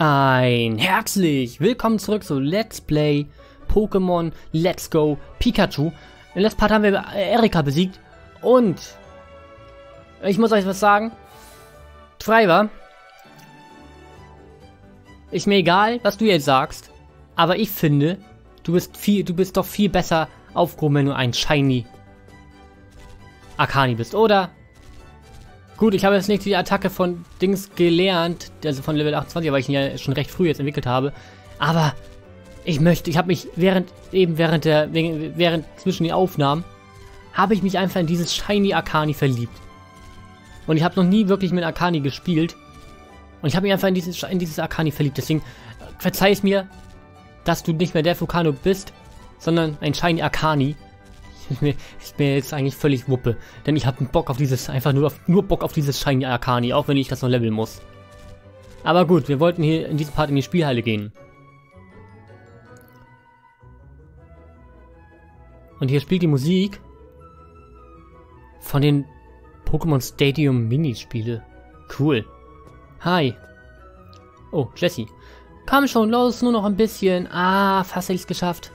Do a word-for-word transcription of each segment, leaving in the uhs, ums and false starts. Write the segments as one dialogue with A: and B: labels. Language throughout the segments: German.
A: Ein herzlich willkommen zurück zu Let's Play Pokémon Let's Go Pikachu. Im letzten Part haben wir Erika besiegt und ich muss euch was sagen. Driver, ist mir egal, was du jetzt sagst, aber ich finde, du bist viel, du bist doch viel besser aufgehoben, wenn du ein Shiny Arcani bist, oder? Gut, ich habe jetzt nicht die Attacke von Dings gelernt, also von Level achtundzwanzig, weil ich ihn ja schon recht früh jetzt entwickelt habe. Aber ich möchte, ich habe mich während, eben während der, während zwischen den Aufnahmen, habe ich mich einfach in dieses Shiny Arcani verliebt. Und ich habe noch nie wirklich mit Arcani gespielt. Und ich habe mich einfach in dieses, in dieses Arcani verliebt. Deswegen verzeih es mir, dass du nicht mehr der Vulcano bist, sondern ein Shiny Arcani. Ist mir, ist mir jetzt eigentlich völlig Wuppe. Denn ich habe Bock auf dieses, einfach nur, auf, nur Bock auf dieses Shiny Arcani, auch wenn ich das noch leveln muss. Aber gut, wir wollten hier in diesem Part in die Spielhalle gehen. Und hier spielt die Musik von den Pokémon Stadium Minispiele. Cool. Hi. Oh, Jessie. Komm schon, los, nur noch ein bisschen. Ah, fast hätte ich es geschafft.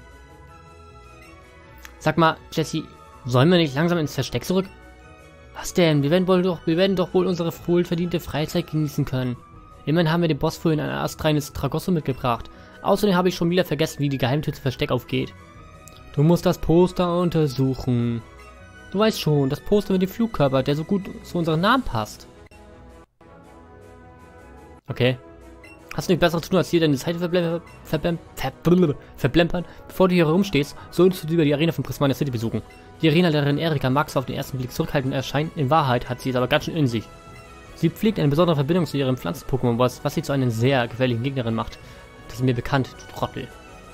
A: Sag mal, Jessie, sollen wir nicht langsam ins Versteck zurück? Was denn? Wir werden wohl doch, wir werden doch wohl unsere wohlverdiente Freizeit genießen können. Immerhin haben wir dem Boss vorhin ein astreines Tragosso mitgebracht. Außerdem habe ich schon wieder vergessen, wie die Geheimtür zu Versteck aufgeht. Du musst das Poster untersuchen. Du weißt schon, das Poster mit dem Flugkörper, der so gut zu unserem Namen passt. Okay. Hast du nicht besser zu tun, als hier deine Zeit verblempern, verblempern, verblempern, bevor du hier herumstehst, solltest du lieber die Arena von Prismania City besuchen. Die Arenaleiterin Erika mag zwar auf den ersten Blick zurückhaltend erscheinen, in Wahrheit hat sie es aber ganz schön in sich. Sie pflegt eine besondere Verbindung zu ihrem Pflanzen-Pokémon, was, was sie zu einer sehr gefährlichen Gegnerin macht. Das ist mir bekannt, du Trottel.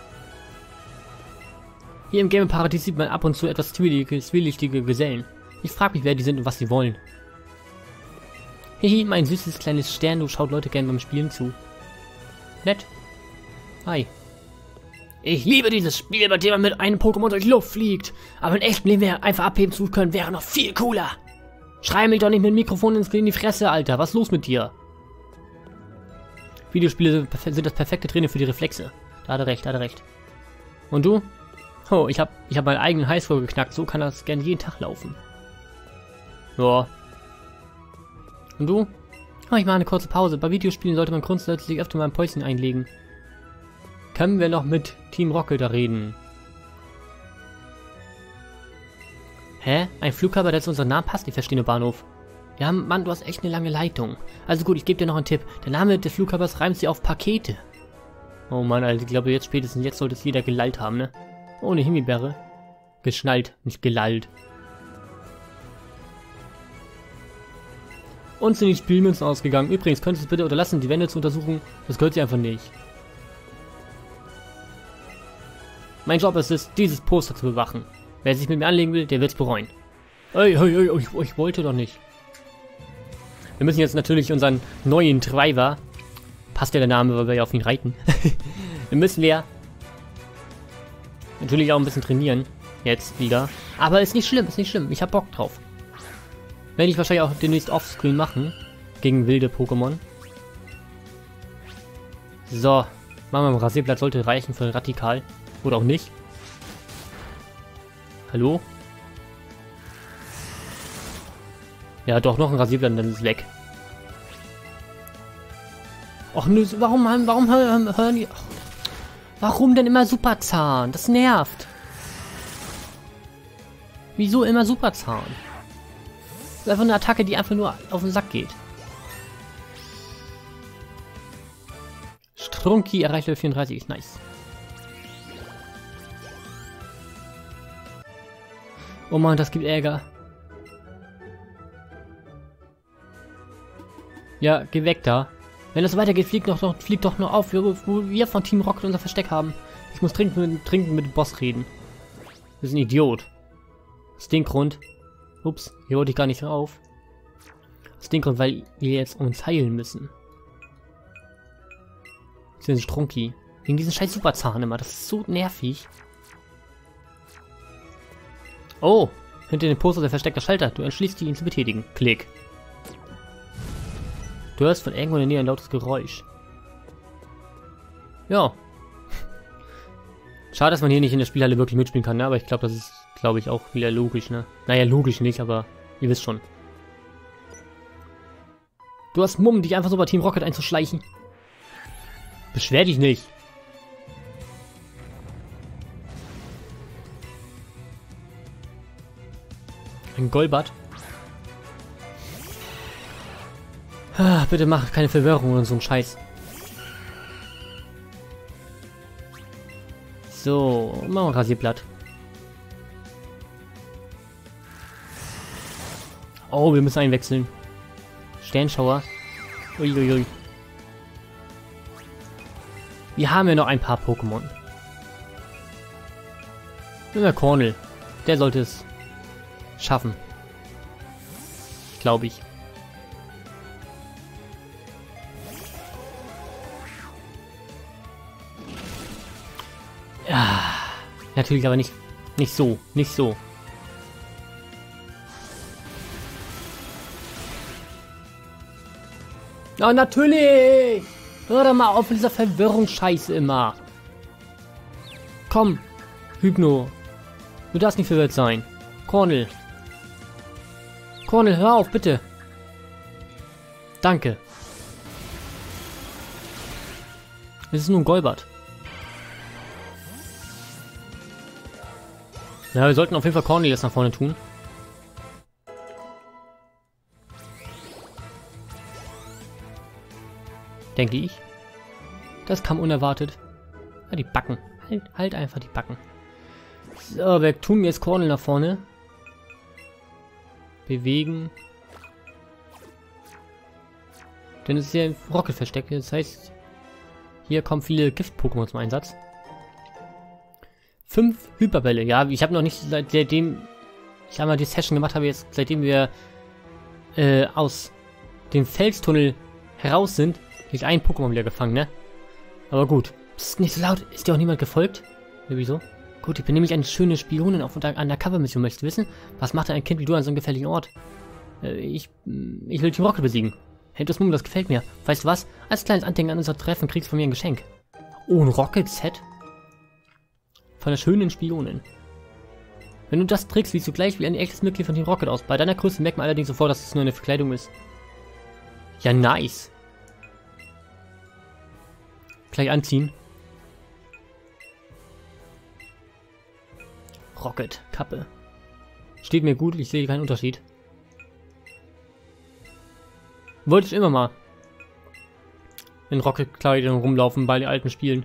A: Hier im Game-Paradies sieht man ab und zu etwas zwielichtige Gesellen. Ich frage mich, wer die sind und was sie wollen. Hihi, mein süßes kleines Stern, du schaut Leute gern beim Spielen zu. Nett. Hi. Ich liebe dieses Spiel, bei dem man mit einem Pokémon durch die Luft fliegt. Aber in echtem Leben einfach abheben zu können, wäre noch viel cooler. Schrei mich doch nicht mit dem Mikrofon in die Fresse, Alter. Was ist los mit dir? Videospiele sind das perfekte Training für die Reflexe. Da hat er recht, da hat er recht. Und du? Oh, ich hab, ich hab meinen eigenen Highscore geknackt. So kann das gerne jeden Tag laufen. Ja. Und du? Oh, ich mache eine kurze Pause. Bei Videospielen sollte man grundsätzlich öfter mal ein Päuschen einlegen. Können wir noch mit Team Rocket da reden? Hä? Ein Flugkörper, der zu unserem Namen passt? Ich verstehe nur Bahnhof. Ja, Mann, du hast echt eine lange Leitung. Also gut, ich gebe dir noch einen Tipp. Der Name des Flugkörpers reimt sich auf Pakete. Oh Mann, Alter, ich glaube jetzt spätestens jetzt sollte es jeder gelallt haben, ne? Ohne Himbeere. Geschnallt, nicht gelallt. Uns sind die Spielmünzen ausgegangen. Übrigens, könntest du bitte unterlassen, die Wände zu untersuchen? Das gehört sie einfach nicht. Mein Job ist es, dieses Poster zu bewachen. Wer sich mit mir anlegen will, der wird es bereuen. Ey, ey, ey, ich, ich wollte doch nicht. Wir müssen jetzt natürlich unseren neuen Driver, passt ja der Name, weil wir ja auf ihn reiten, wir müssen wir natürlich auch ein bisschen trainieren. Jetzt wieder. Aber ist nicht schlimm, ist nicht schlimm. Ich hab Bock drauf. Werde ich wahrscheinlich auch demnächst offscreen machen. Gegen wilde Pokémon. So. Machen wir ein Rasierblatt, sollte reichen für Radikal. Oder auch nicht. Hallo? Ja, doch, noch ein Rasierblatt, dann ist es weg. Och nö, warum, warum hören, hören die... Och, warum denn immer Superzahn? Das nervt. Wieso immer Superzahn? Das ist einfach eine Attacke, die einfach nur auf den Sack geht. Strunky erreicht Level vierunddreißig, ist nice. Oh Mann, das gibt Ärger. Ja, geh weg da. Wenn das weitergeht, fliegt doch noch, fliegt doch noch auf, wo wir von Team Rocket unser Versteck haben. Ich muss dringend mit, dringend mit dem Boss reden. Das ist ein Idiot. Aus dem Grund. Ups, hier wollte ich gar nicht drauf. Aus dem Grund, weil wir jetzt uns heilen müssen. Das ist ein Strunky. Wegen diesen scheiß Superzahn immer. Das ist so nervig. Oh, hinter dem Poster der versteckte Schalter. Du entschließt dich, ihn zu betätigen. Klick. Du hörst von irgendwo in der Nähe ein lautes Geräusch. Ja. Schade, dass man hier nicht in der Spielhalle wirklich mitspielen kann, ne? Aber ich glaube, das ist, glaube ich, auch wieder logisch, ne? Naja, logisch nicht, aber ihr wisst schon. Du hast Mumm, dich einfach so bei Team Rocket einzuschleichen. Beschwer dich nicht. Ein Golbat. Ah, bitte mach keine Verwirrung und so ein Scheiß. So, machen wir ein Rasierblatt. Oh, wir müssen einwechseln. Sternschauer. Uiuiui. Wir haben ja noch ein paar Pokémon. Nimm mal Cornel. Der sollte es schaffen. Glaube ich. Ja, natürlich aber nicht, nicht so, nicht so. Oh, natürlich! Hör doch mal auf mit dieser Verwirrungsscheiße immer. Komm, Hypno. Du darfst nicht verwirrt sein. Cornel. Cornel, hör auf, bitte. Danke. Es ist nur ein Golbat. Ja, wir sollten auf jeden Fall Cornel jetzt nach vorne tun. Denke ich. Das kam unerwartet. Ja, die Backen. Halt, halt einfach die Backen. So, wir tun jetzt Cornel nach vorne. Bewegen. Denn es ist ja ein Rocket versteckt. Das heißt, hier kommen viele Gift-Pokémon zum Einsatz. Fünf Hyperbälle. Ja, ich habe noch nicht seitdem ich einmal die Session gemacht habe, jetzt seitdem wir äh, aus dem Felstunnel heraus sind, nicht ein Pokémon wieder gefangen, ne? Aber gut. Psst, nicht so laut. Ist dir auch niemand gefolgt? Ja, wieso? Gut, ich bin nämlich eine schöne Spionin auf einer Undercover-Mission. Möchtest du wissen? Was macht ein Kind wie du an so einem gefährlichen Ort? Äh, ich, ich will Team Rocket besiegen. Hey, das Mumm, das gefällt mir. Weißt du was? Als kleines Andenken an unser Treffen kriegst du von mir ein Geschenk. Oh, ein Rocket-Set? Von der schönen Spionin. Wenn du das trägst, siehst du gleich wie ein echtes Mitglied von Team Rocket aus. Bei deiner Größe merkt man allerdings sofort, dass es nur eine Verkleidung ist. Ja, nice. Gleich anziehen. Rocket, Kappe. Steht mir gut, ich sehe keinen Unterschied. Wollte ich immer mal in Rocket-Kleidung rumlaufen bei den alten Spielen.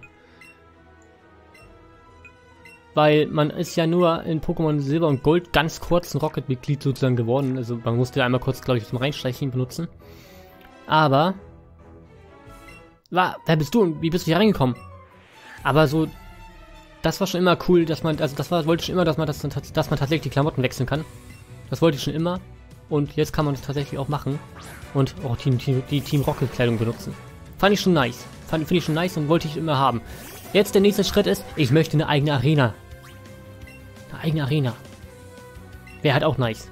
A: Weil man ist ja nur in Pokémon Silber und Gold ganz kurz ein Rocket-Mitglied sozusagen geworden. Also man musste einmal kurz, glaube ich, zum Reinschleichen benutzen. Aber... War, wer bist du und wie bist du hier reingekommen? Aber so... Das war schon immer cool, dass man... Also das war, wollte ich schon immer, dass man, das, dass man tatsächlich die Klamotten wechseln kann. Das wollte ich schon immer. Und jetzt kann man das tatsächlich auch machen. Und auch Team, Team, die Team Rocket-Kleidung benutzen. Fand ich schon nice. Fand, finde ich schon nice und wollte ich immer haben. Jetzt der nächste Schritt ist, ich möchte eine eigene Arena. Eine eigene Arena. Wäre halt auch nice.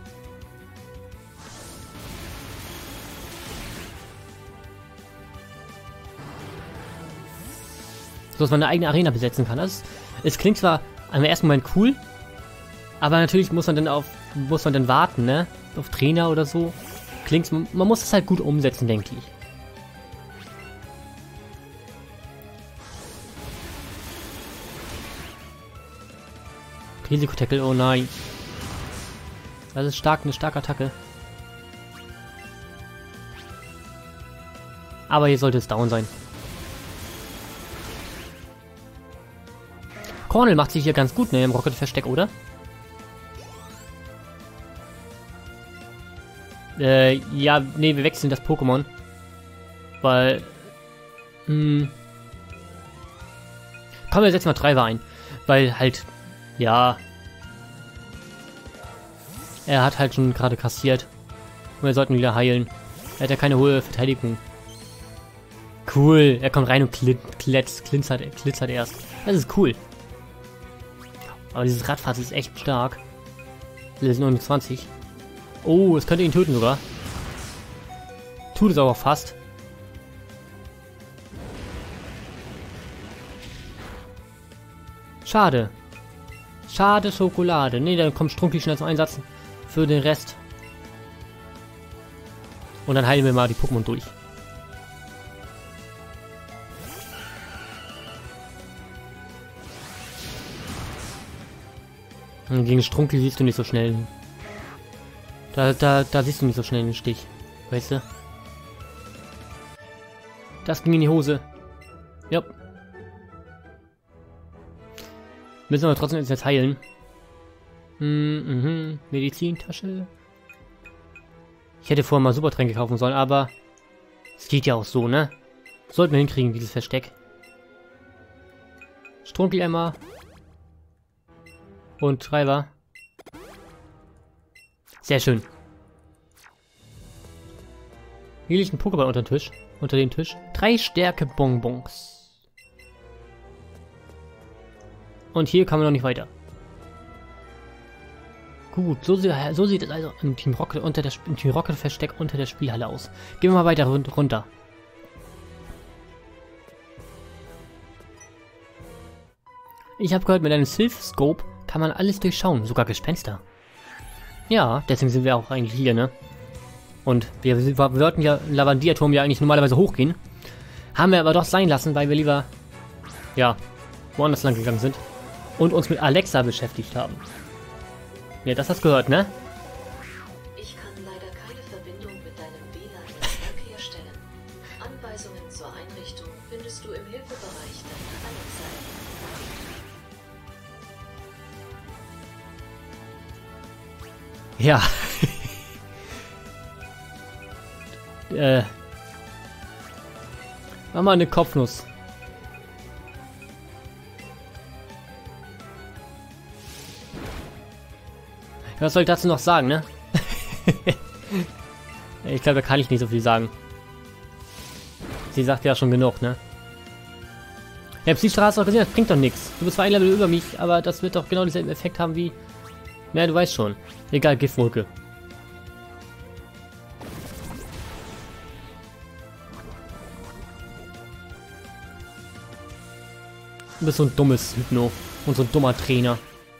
A: So, dass man eine eigene Arena besetzen kann. Das, es klingt zwar im ersten Moment cool, aber natürlich muss man dann auf, muss man dann warten, ne? Auf Trainer oder so. Klingt, man muss es halt gut umsetzen, denke ich. Risikotackle, oh nein. Das ist stark, eine starke Attacke. Aber hier sollte es down sein. Cornel macht sich hier ganz gut, ne, im Rocket-Versteck, oder? Äh, ja, ne, wir wechseln das Pokémon. Weil, hm... Komm, wir setzen mal Treiber ein. Weil halt, ja... Er hat halt schon gerade kassiert. Und wir sollten wieder heilen. Er hat ja keine hohe Verteidigung. Cool, er kommt rein und klit, klitz, glitzert, glitzert erst. Das ist cool. Aber dieses Radfahren ist echt stark. Wir sind neunundzwanzig. Oh, es könnte ihn töten sogar. Tut es aber fast. Schade. Schade Schokolade. Ne, dann kommt Strunki schnell zum Einsatz. Für den Rest. Und dann heilen wir mal die Pokémon durch. Und gegen Strunki siehst du nicht so schnell. Da, da, da siehst du nicht so schnell den Stich. Weißt du? Das ging in die Hose. Ja. Müssen wir trotzdem jetzt heilen. Mhm, mhm. Medizintasche. Ich hätte vorher mal Supertränke kaufen sollen, aber es geht ja auch so, ne? Sollten wir hinkriegen, dieses Versteck. Strunkel-Emma. Und Treiber. Sehr schön. Hier liegt ein Pokéball unter dem Tisch. Unter dem Tisch. Drei Stärke-Bonbons. Und hier kann man noch nicht weiter. Gut, so, so sieht es also im Team Rocket unter der im Team Rocket Versteck unter der Spielhalle aus. Gehen wir mal weiter runter. Ich habe gehört, mit einem Sylph Scope kann man alles durchschauen, sogar Gespenster. Ja, deswegen sind wir auch eigentlich hier, ne? Und wir, wir wollten ja Lavandia-Turm ja eigentlich normalerweise hochgehen. Haben wir aber doch sein lassen, weil wir lieber, ja, woanders lang gegangen sind. Und uns mit Alexa beschäftigt haben. Ja, das hast du gehört, ne?
B: Ich kann leider keine Verbindung mit deinem W LAN-Netzwerk herstellen. Anweisungen zur Einrichtung findest du im Hilfebereich deiner Alexa.
A: Ja. äh. Mach mal eine Kopfnuss. Was soll ich dazu noch sagen, ne? Ich glaube, da kann ich nicht so viel sagen. Sie sagt ja schon genug, ne? Ja, Psystra hast du auch gesehen, das bringt doch nichts. Du bist zwar ein Level über mich, aber das wird doch genau denselben Effekt haben wie... Ja, du weißt schon. Egal, Giftwolke. Du bist so ein dummes Hypno. Und so ein dummer Trainer.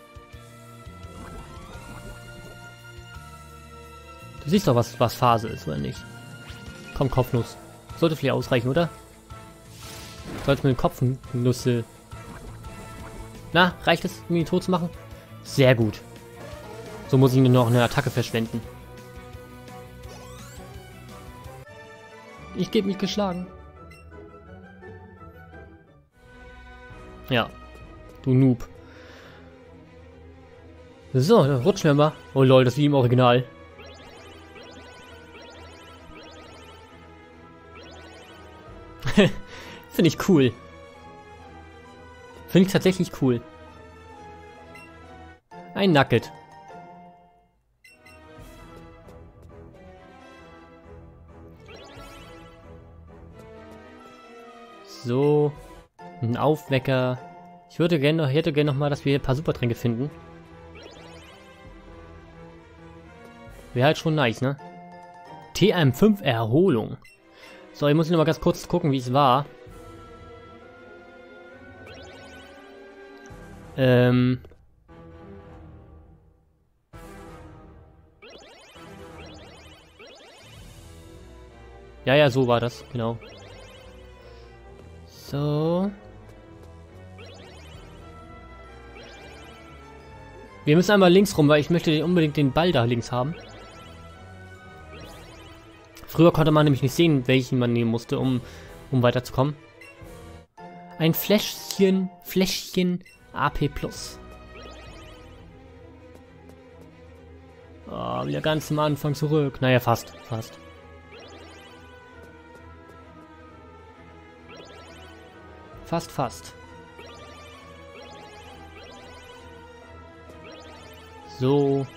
A: Du siehst doch, was, was Phase ist, oder nicht? Komm, Kopfnuss. Sollte vielleicht ausreichen, oder? Sollst mit dem Kopfnüsse... Na, reicht es, um ihn tot zu machen? Sehr gut. So muss ich nur noch eine Attacke verschwenden. Ich gebe mich geschlagen. Ja. Du Noob. So, dann rutschen wir mal. Oh lol, das ist wie im Original. Finde ich cool. Finde ich tatsächlich cool. Ein Nugget. So. Ein Aufwecker. Ich würde gerne, hätte gerne noch mal, dass wir ein paar Supertränke finden. Wäre halt schon nice, ne? T M fünf Erholung. So, ich muss noch mal ganz kurz gucken, wie es war. Ähm. Ja, ja, so war das, genau. So. Wir müssen einmal links rum, weil ich möchte unbedingt den Ball da links haben. Früher konnte man nämlich nicht sehen, welchen man nehmen musste, um, um weiterzukommen. Ein Fläschchen, Fläschchen A P Plus. Oh, wieder ganz am Anfang zurück. Naja, fast, fast. Fast, fast. So.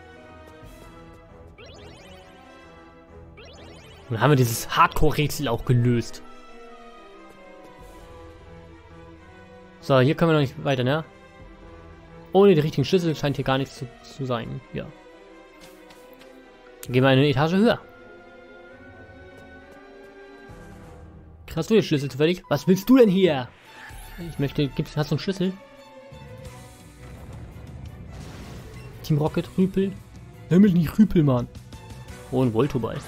A: Und dann haben wir dieses Hardcore-Rätsel auch gelöst. So, hier können wir noch nicht weiter, ne? Ohne die richtigen Schlüssel scheint hier gar nichts zu, zu sein. Ja. Dann gehen wir eine Etage höher. Hast du den Schlüssel zufällig? Was willst du denn hier? Ich möchte... Gibt's, hast du einen Schlüssel? Team Rocket, Rüpel. Nimm mich nicht Rüpel, Mann. Oh, ein Voltoball.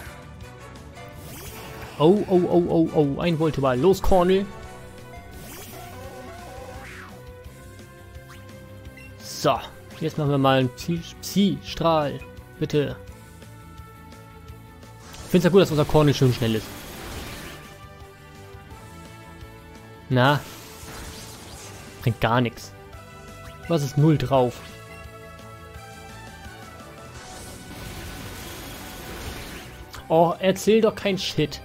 A: Oh, oh, oh, oh, oh, ein Voltoball. Los, Cornel. So, jetzt machen wir mal einen Psi-Strahl. Bitte. Ich finde es ja gut, dass unser Cornel schön schnell ist. Na. Bringt gar nichts. Was ist null drauf? Oh, erzähl doch kein Shit.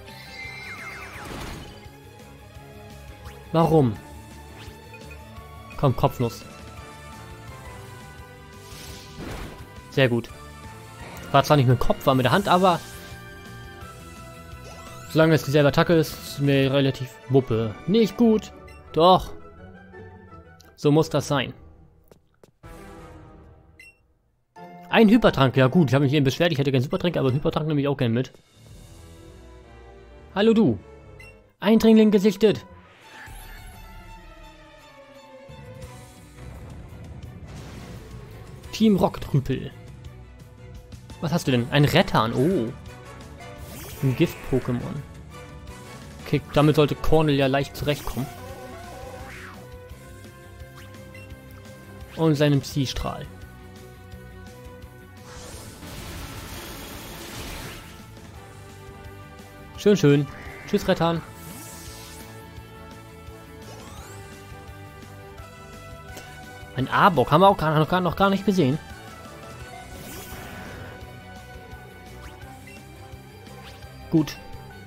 A: Warum? Komm, Kopfnuss. Sehr gut. War zwar nicht mit dem Kopf, war mit der Hand, aber solange es dieselbe Attacke ist, ist mir relativ wuppe. Nicht gut. Doch. So muss das sein. Ein Hypertrank, ja gut. Ich habe mich eben beschwert, ich hätte gerne Supertrank, aber Hypertrank nehme ich auch gerne mit. Hallo du. Eindringling gesichtet. Team Rocket Rüpel. Was hast du denn? Ein Rettern. Oh. Ein Gift-Pokémon. Okay, damit sollte Cornel ja leicht zurechtkommen. Und seinem Psi-Strahl. Schön, schön. Tschüss, Rettern. Ein Arbok haben wir auch gar, noch, gar, noch gar nicht gesehen. Gut.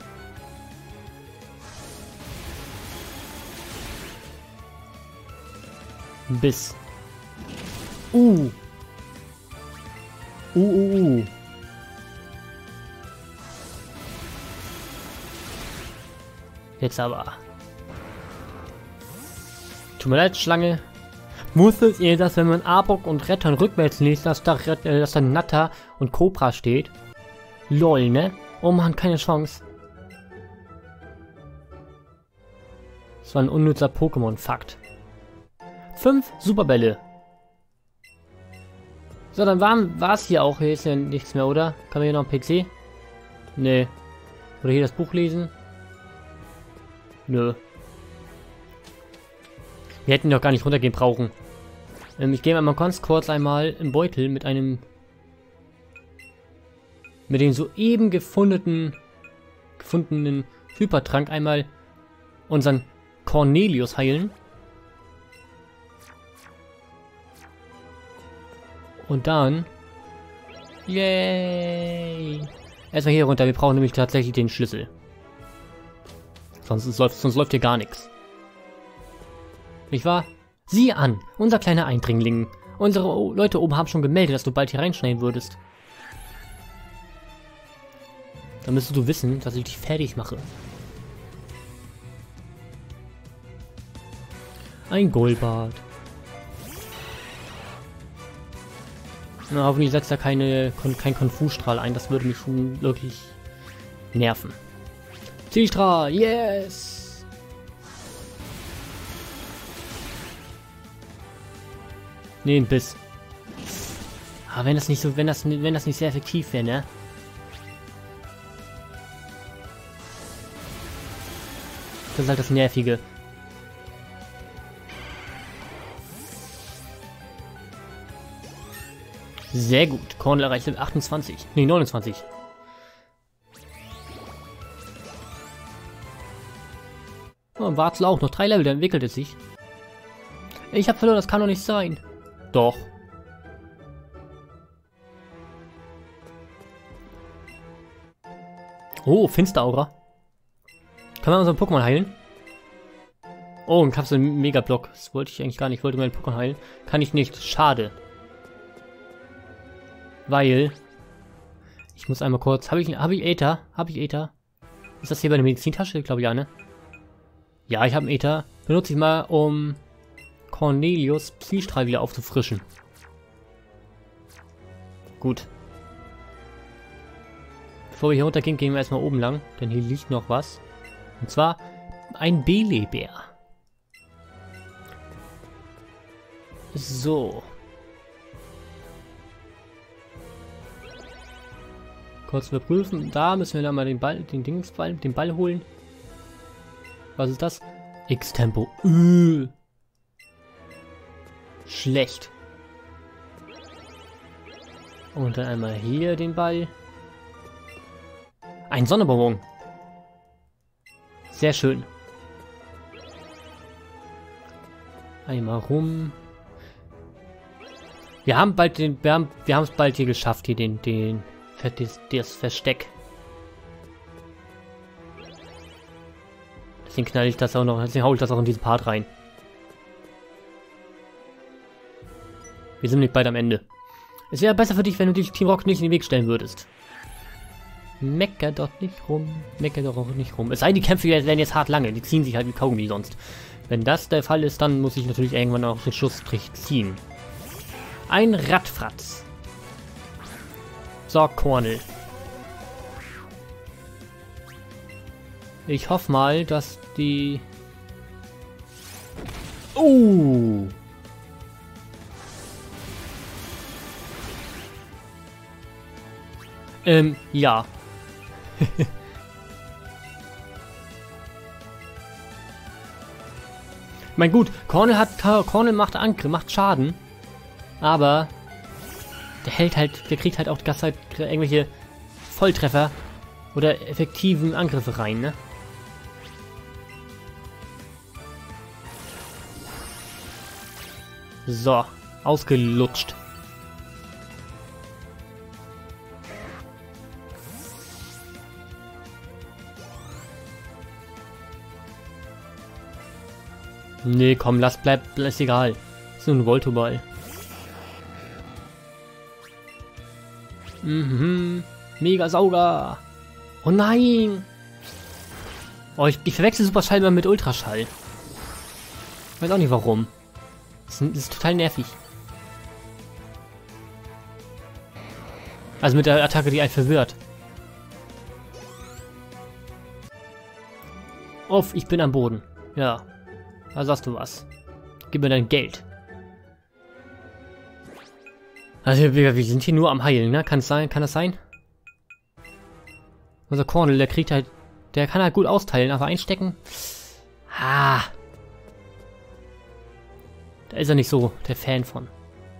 A: Biss. Uh. Uh, uh, uh. Jetzt aber. Tut mir leid, Schlange. Wusstet ihr, dass wenn man Arbok und Rettern rückwärts liest, dass da, äh, dass da Natter und Cobra steht? Lol, ne? Oh man, keine Chance. Das war ein unnützer Pokémon-Fakt. Fünf Superbälle. So, dann war es hier auch. Hier ist ja nichts mehr, oder? Kann man hier noch einen P C? Nee. Oder hier das Buch lesen? Nö. Wir hätten doch gar nicht runtergehen brauchen. Ähm, ich gehe einmal ganz kurz einmal im Beutel mit einem... mit dem soeben gefundenen... gefundenen Hypertrank einmal unseren Cornelius heilen. Und dann... Yay! Erstmal hier runter, wir brauchen nämlich tatsächlich den Schlüssel. Sonst läuft, sonst läuft hier gar nichts. Nicht wahr? Sieh an, unser kleiner Eindringling. Unsere o Leute oben haben schon gemeldet, dass du bald hier reinschneiden würdest. Dann müsstest du wissen, dass ich dich fertig mache. Ein Golbart. Na, hoffentlich setzt er keine, kein Konfusstrahl ein. Das würde mich schon wirklich nerven. Zielstrahl, yes! Nee, ein Biss. Aber wenn das nicht so, wenn das, wenn das nicht sehr effektiv wäre, ne? Das ist halt das Nervige. Sehr gut. Cornel erreicht mit achtundzwanzig. Nee, neunundzwanzig. Oh, Warzel auch. Noch drei Level, dann entwickelt es sich. Ich habe verloren, das kann doch nicht sein. Doch. Oh, Finsteraura. Kann man unseren Pokémon heilen? Oh, ein Kapsel Megablock. Das wollte ich eigentlich gar nicht. Ich wollte meinen Pokémon heilen. Kann ich nicht. Schade. Weil... Ich muss einmal kurz... Habe ich, hab ich Äther? Habe ich Äther? Ist das hier bei der Medizintasche? Ich glaube ja, ne? Ja, ich habe einen Äther. Benutze ich mal, um Cornelius Psi-Strahl wieder aufzufrischen. Gut. Bevor wir hier runtergehen, gehen wir erstmal oben lang. Denn hier liegt noch was. Und zwar ein Belebär. So. Kurz überprüfen. Da müssen wir dann mal den Ball, den Dingsball, den Ball holen. Was ist das? X-Tempo. Äh. Schlecht. Und dann einmal hier den Ball. Ein Sonnenbonbon. Sehr schön. Einmal rum. Wir haben bald den, wir haben, wir haben es bald hier geschafft, hier den, den, das, das Versteck. Deswegen knall ich das auch noch, deswegen hau ich das auch in diesen Part rein. Wir sind nicht bald am Ende. Es wäre besser für dich, wenn du dich Team Rocket nicht in den Weg stellen würdest. Mecker doch nicht rum. Mecker doch auch nicht rum. Es sei denn, die Kämpfe werden jetzt hart lange. Die ziehen sich halt wie Kaugummi sonst. Wenn das der Fall ist, dann muss ich natürlich irgendwann auch den Schlussstrich ziehen. Ein Radfratz. So, Cornel. Ich hoffe mal, dass die... Oh! Ähm, ja. Mein gut, Cornel hat Cornel macht Angriff, macht Schaden. Aber der hält halt, der kriegt halt auch die ganze Zeit irgendwelche Volltreffer oder effektiven Angriffe rein, ne? So, ausgelutscht. Nee, komm, lass, bleib, ist egal. Ist nur ein Voltoball. Mhm. Mega Sauger. Oh nein. Oh, ich, ich verwechsel Superschall immer mit Ultraschall. Weiß auch nicht warum. Das ist, das ist total nervig. Also mit der Attacke, die einen verwirrt. Uff, ich bin am Boden. Ja. Da sagst du was. Gib mir dein Geld. Also wir, wir sind hier nur am Heilen, ne? Kann es sein? Kann das sein? Unser Cornel, der kriegt halt... Der kann halt gut austeilen, aber einstecken... Ah. Da ist er nicht so der Fan von.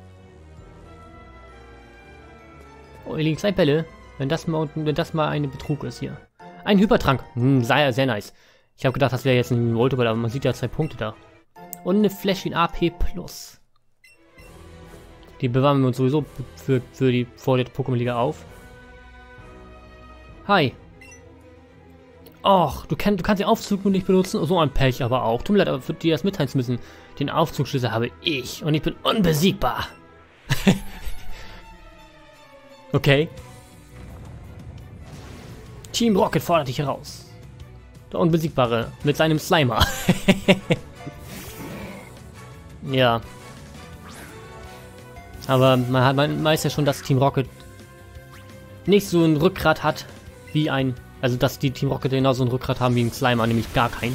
A: Oh, hier liegen zwei Bälle. Wenn das mal, wenn das mal eine Betrug ist hier. Ein Hypertrank. Hm, sehr, sehr nice. Ich habe gedacht, das wäre jetzt ein Voltoball, aber man sieht ja zwei Punkte da. Und eine Fläschchen A P Plus. Die bewahren wir uns sowieso für, für die vor der Pokémon-Liga auf. Hi. Och, du, kann, du kannst den Aufzug nur nicht benutzen. So ein Pech aber auch. Tut mir leid, aber für dir das mitteilen zu müssen. Den Aufzugschlüssel habe ich. Und ich bin unbesiegbar. Okay. Team Rocket fordert dich heraus. Der Unbesiegbare mit seinem Slimer. Ja. Aber man, hat, man weiß ja schon, dass Team Rocket nicht so ein Rückgrat hat wie ein... Also dass die Team Rocket genauso ein Rückgrat haben wie ein Slimer, nämlich gar kein.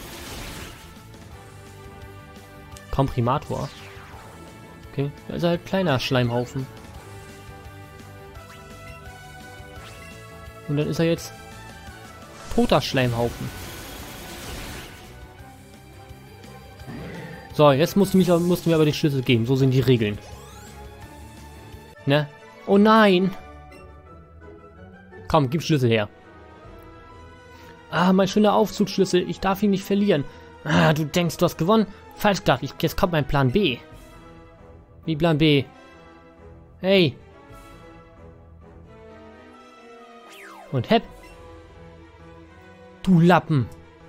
A: Komprimator. Okay, da ist halt ein kleiner Schleimhaufen. Und dann ist er jetzt toter Schleimhaufen. So, jetzt musst du, mich, musst du mir aber den Schlüssel geben. So sind die Regeln. Ne? Oh nein! Komm, gib Schlüssel her. Ah, mein schöner Aufzugsschlüssel. Ich darf ihn nicht verlieren. Ah, du denkst, du hast gewonnen? Falsch gedacht. Ich, jetzt kommt mein Plan B. Wie Plan B? Hey! Und hepp! Du Lappen!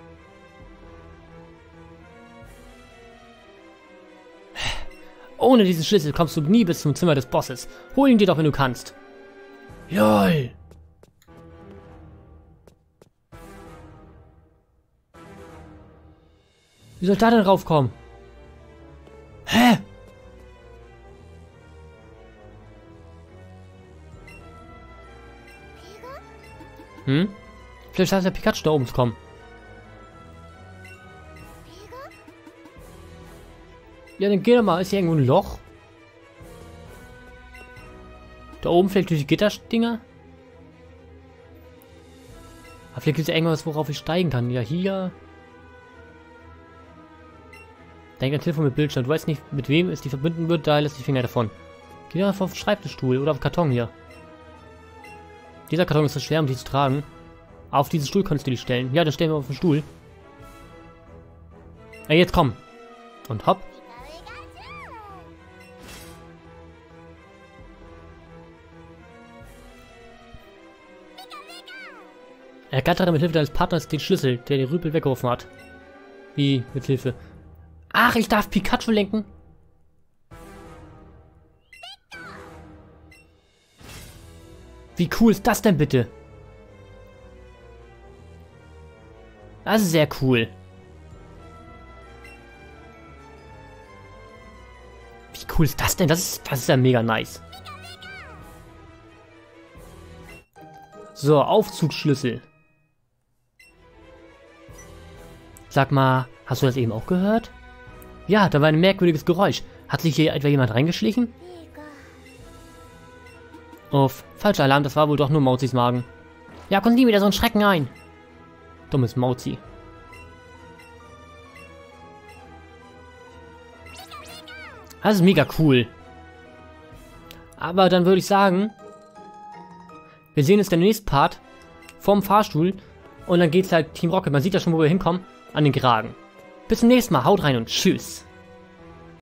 A: Ohne diesen Schlüssel kommst du nie bis zum Zimmer des Bosses. Hol ihn dir doch, wenn du kannst. LOL! Wie soll da denn raufkommen? Hä? Hm? Vielleicht hat der Pikachu da oben zu kommen. Ja, dann geh doch mal. Ist hier irgendwo ein Loch? Da oben vielleicht durch die Gitterdinger? Aber vielleicht gibt es ja irgendwas, worauf ich steigen kann. Ja, hier. Denk an Telefon mit Bildschirm. Du weißt nicht, mit wem es die verbinden wird, da lässt die Finger davon. Geh doch einfach auf den Schreibtischstuhl oder auf den Karton hier. Dieser Karton ist so schwer, um die zu tragen. Auf diesen Stuhl kannst du die stellen. Ja, dann stellen wir auf den Stuhl. Ja, jetzt komm. Und hopp. Ergattere mit Hilfe deines Partners den Schlüssel, der den Rüpel weggeworfen hat. Wie mit Hilfe? Ach, ich darf Pikachu lenken? Wie cool ist das denn bitte? Das ist sehr cool. Wie cool ist das denn? Das ist, das ist ja mega nice. So, Aufzugsschlüssel. Sag mal, hast du das eben auch gehört? Ja, da war ein merkwürdiges Geräusch. Hat sich hier etwa jemand reingeschlichen? Uff, falscher Alarm, das war wohl doch nur Mauzis Magen. Ja, kommt nie wieder so ein Schrecken ein. Dummes Mauzi. Das ist mega cool. Aber dann würde ich sagen, wir sehen uns den nächsten Part vorm Fahrstuhl und dann geht's halt Team Rocket. Man sieht ja schon, wo wir hinkommen, an den Kragen. Bis zum nächsten Mal, haut rein und tschüss.